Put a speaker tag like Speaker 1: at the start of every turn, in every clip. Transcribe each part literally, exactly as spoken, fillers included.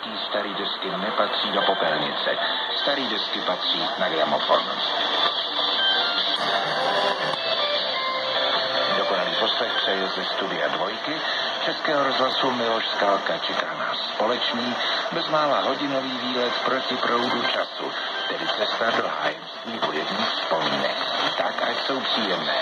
Speaker 1: hezký, starý desky nepatří do popelnice. Starý desky patří na gramofon. Dokonalý poslech přeje ze studia dvojky Českého rozhlasu Miloš Skalka. Čeká nás společný, bezmála hodinový výlet proti proudu času, tedy cesta do hájemství hudebních vzpomínek. Tak, ať jsou příjemné.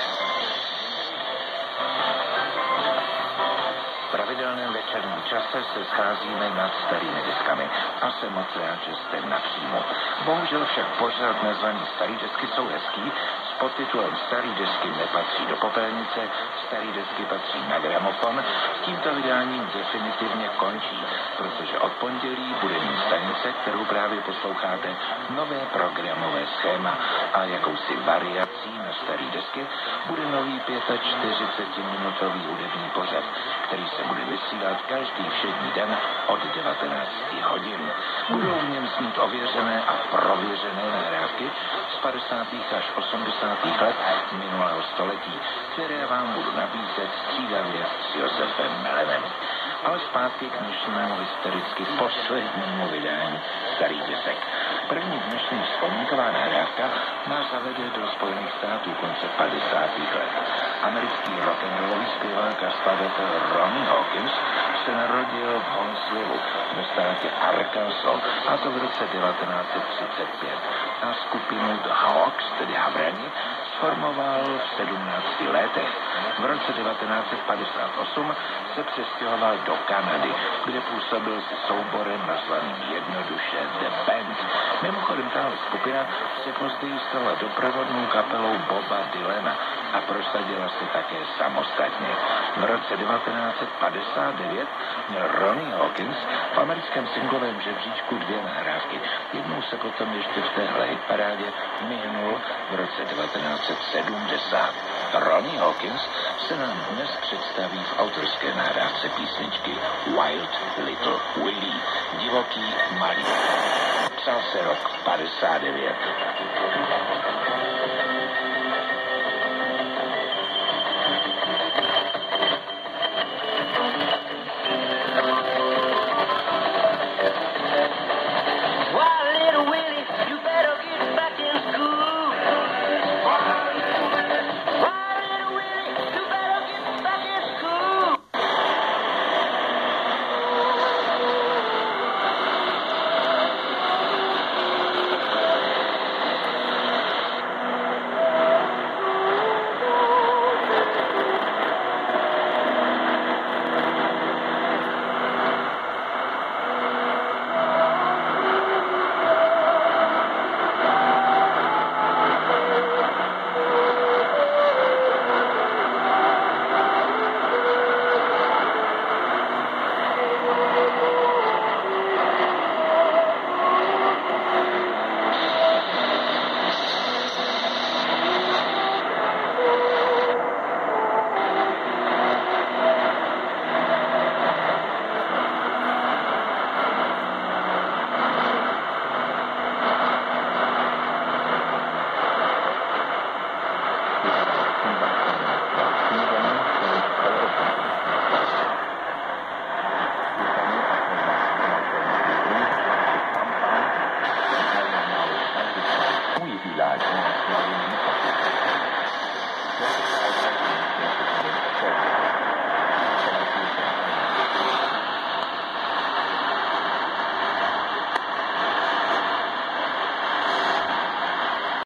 Speaker 1: V pravidelném večerním čase se scházíme nad starými deskami a jsem moc rád, že jste napřímo. Bohužel však pořád nazvaný Starý desky jsou hezký s podtitulem Starý desky nepatří do popelnice, Starý desky patří na gramofon. S tímto vydáním definitivně končí, protože od pondělí bude mít stanice, kterou právě posloucháte, nové programové schéma a jakousi variací na Starý desky bude nový čtyřicetipětiminutový hudební pořad, který se bude vysílat každý všední den od devatenácti hodin. Budou v něm znít ověřené a prověřené nahrávky z padesátých až osmdesátých let minulého století, které vám budu nabízet střídavě s Josefem Melenem. Ale zpátky k dnešnímu historicky poslednímu vydání Starých desek. První dnešní vzpomínková nahrávka nás zavede do Spojených států konce padesátých let. Americký rock'n'rollový zpěvák a skladatel Ronnie Hawkins se narodil v Huntsville ve státě Arkansas, a to v roce devatenáct set třicet pět. A skupinu The Hawks, tedy Havrani, sformoval v sedmnácti letech. V roce devatenáct set padesát osm se přestěhoval do Kanady, kde působil se souborem nazvaným jednoduše The Band. Mimochodem tahle skupina se později stala doprovodnou kapelou Boba Dylana a prosadila se také samostatně. V roce devatenáct set padesát devět měl Ronnie Hawkins v americkém singlovém žebříčku dvě nahrávky. Jednou se potom ještě v téhle hitparádě myhnul v roce devatenáct set sedmdesát. Ronnie Hawkins se nám dnes představí v autorské nahrávce písničky Wild Little Willie, divoký malý. Psal se rok padesát devět.